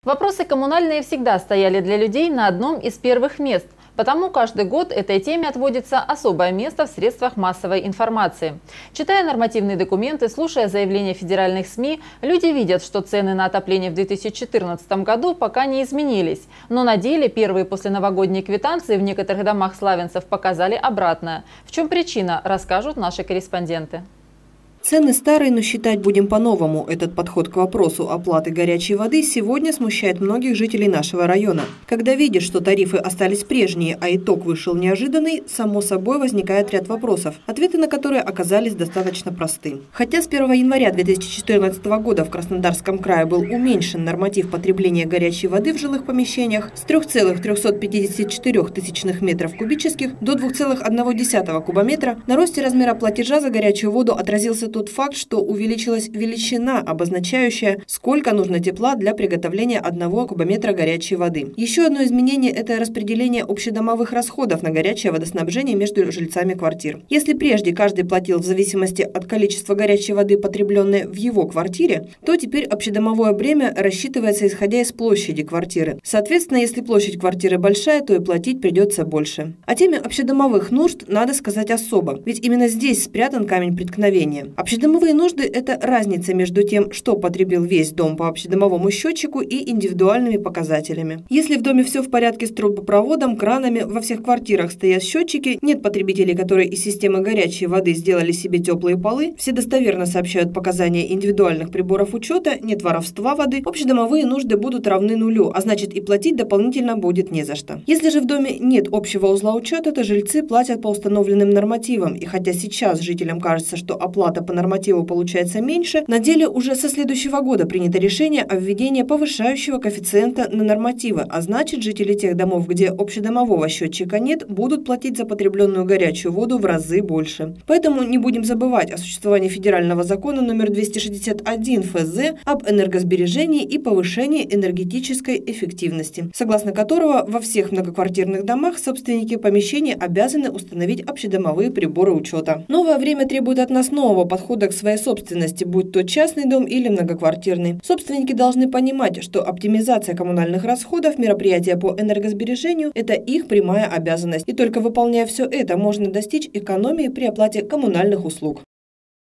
Вопросы коммунальные всегда стояли для людей на одном из первых мест. Потому каждый год этой теме отводится особое место в средствах массовой информации. Читая нормативные документы, слушая заявления федеральных СМИ, люди видят, что цены на отопление в 2014 году пока не изменились. Но на деле первые посленовогодние квитанции в некоторых домах славянцев показали обратное. В чем причина, расскажут наши корреспонденты. Цены старые, но считать будем по-новому. Этот подход к вопросу оплаты горячей воды сегодня смущает многих жителей нашего района. Когда видят, что тарифы остались прежние, а итог вышел неожиданный, само собой возникает ряд вопросов, ответы на которые оказались достаточно просты. Хотя с 1 января 2014 года в Краснодарском крае был уменьшен норматив потребления горячей воды в жилых помещениях с 3,354 тысячных метров кубических до 2,1 кубометра, на росте размера платежа за горячую воду отразился тот факт, что увеличилась величина, обозначающая, сколько нужно тепла для приготовления 1 кубометра горячей воды. Еще одно изменение – это распределение общедомовых расходов на горячее водоснабжение между жильцами квартир. Если прежде каждый платил в зависимости от количества горячей воды, потребленной в его квартире, то теперь общедомовое бремя рассчитывается исходя из площади квартиры. Соответственно, если площадь квартиры большая, то и платить придется больше. О теме общедомовых нужд надо сказать особо, ведь именно здесь спрятан камень преткновения. Общедомовые нужды – это разница между тем, что потребил весь дом по общедомовому счетчику и индивидуальными показателями. Если в доме все в порядке с трубопроводом, кранами, во всех квартирах стоят счетчики, нет потребителей, которые из системы горячей воды сделали себе теплые полы, все достоверно сообщают показания индивидуальных приборов учета, нет воровства воды, общедомовые нужды будут равны нулю, а значит и платить дополнительно будет не за что. Если же в доме нет общего узла учета, то жильцы платят по установленным нормативам, и хотя сейчас жителям кажется, что оплата по нормативу получается меньше, на деле уже со следующего года принято решение о введении повышающего коэффициента на нормативы, а значит, жители тех домов, где общедомового счетчика нет, будут платить за потребленную горячую воду в разы больше. Поэтому не будем забывать о существовании федерального закона номер 261 ФЗ об энергосбережении и повышении энергетической эффективности, согласно которого во всех многоквартирных домах собственники помещений обязаны установить общедомовые приборы учета. Новое время требует от нас нового подхода к своей собственности, будь то частный дом или многоквартирный. Собственники должны понимать, что оптимизация коммунальных расходов, мероприятия по энергосбережению – это их прямая обязанность. И только выполняя все это, можно достичь экономии при оплате коммунальных услуг.